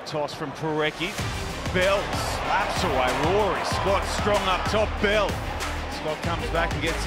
toss from Purecki. Bell slaps away. Rory Scott strong up top. Bell. Scott comes back and gets